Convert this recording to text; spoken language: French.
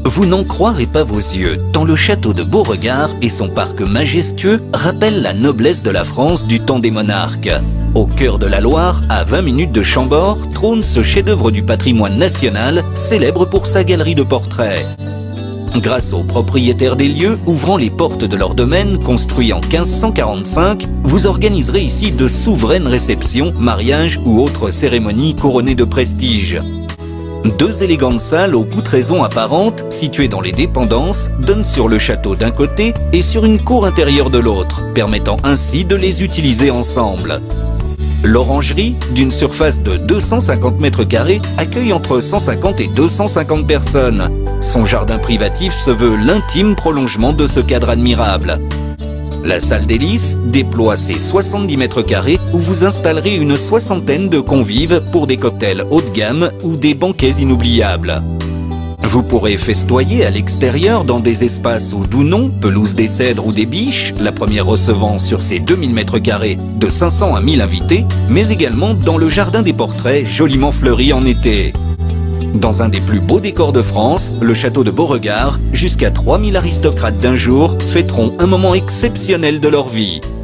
Vous n'en croirez pas vos yeux, tant le château de Beauregard et son parc majestueux rappellent la noblesse de la France du temps des monarques. Au cœur de la Loire, à 20 minutes de Chambord, trône ce chef-d'œuvre du patrimoine national, célèbre pour sa galerie de portraits. Grâce aux propriétaires des lieux, ouvrant les portes de leur domaine, construit en 1545, vous organiserez ici de souveraines réceptions, mariages ou autres cérémonies couronnées de prestige. Deux élégantes salles aux poutraisons apparentes, situées dans les dépendances, donnent sur le château d'un côté et sur une cour intérieure de l'autre, permettant ainsi de les utiliser ensemble. L'orangerie, d'une surface de 250 mètres carrés, accueille entre 150 et 250 personnes. Son jardin privatif se veut l'intime prolongement de ce cadre admirable. La salle délices déploie ses 70 mètres carrés où vous installerez une soixantaine de convives pour des cocktails haut de gamme ou des banquets inoubliables. Vous pourrez festoyer à l'extérieur dans des espaces où Dounon, pelouse des cèdres ou des biches, la première recevant sur ses 2000 mètres carrés de 500 à 1000 invités, mais également dans le jardin des portraits joliment fleuri en été. Dans un des plus beaux décors de France, le château de Beauregard, jusqu'à 3000 aristocrates d'un jour fêteront un moment exceptionnel de leur vie.